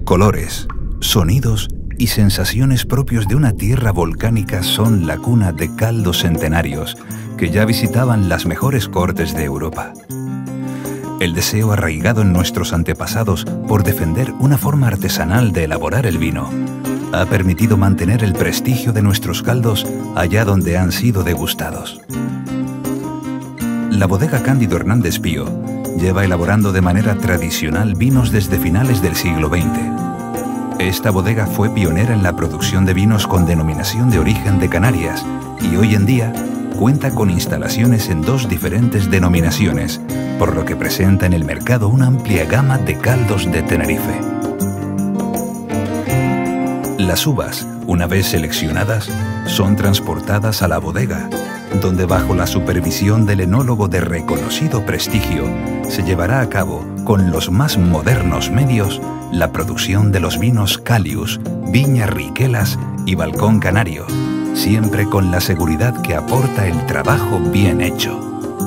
Colores, sonidos y sensaciones propios de una tierra volcánica son la cuna de caldos centenarios que ya visitaban las mejores cortes de Europa. El deseo arraigado en nuestros antepasados por defender una forma artesanal de elaborar el vino ha permitido mantener el prestigio de nuestros caldos allá donde han sido degustados. La bodega Cándido Hernández Pío lleva elaborando de manera tradicional vinos desde finales del siglo XX. Esta bodega fue pionera en la producción de vinos con denominación de origen de Canarias y hoy en día cuenta con instalaciones en 2 diferentes denominaciones, por lo que presenta en el mercado una amplia gama de caldos de Tenerife. Las uvas, una vez seleccionadas, son transportadas a la bodega, donde bajo la supervisión del enólogo de reconocido prestigio se llevará a cabo, con los más modernos medios, la producción de los vinos Calius, Viña Riquelas y Balcón Canario, siempre con la seguridad que aporta el trabajo bien hecho.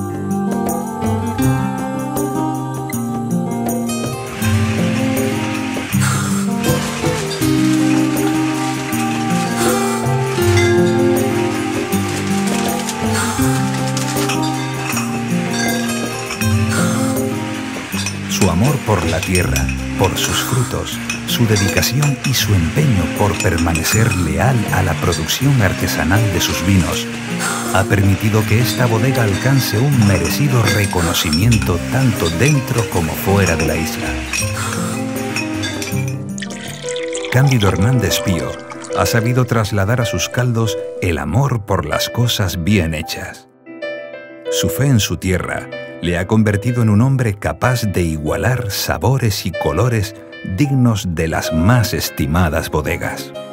Su amor por la tierra, por sus frutos, su dedicación y su empeño por permanecer leal a la producción artesanal de sus vinos ha permitido que esta bodega alcance un merecido reconocimiento tanto dentro como fuera de la isla. Cándido Hernández Pío ha sabido trasladar a sus caldos el amor por las cosas bien hechas. Su fe en su tierra le ha convertido en un hombre capaz de igualar sabores y colores dignos de las más estimadas bodegas.